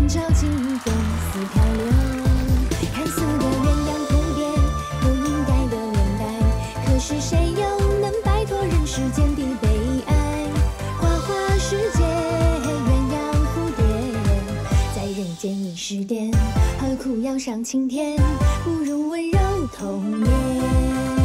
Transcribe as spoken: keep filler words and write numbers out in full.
人潮起风似漂流，看似的鸳鸯蝴蝶，有应该的年代，可是谁又能摆脱人世间的悲哀？花花世界，鸳鸯蝴蝶，在人间已是癫，何苦要上青天？不如温柔童年。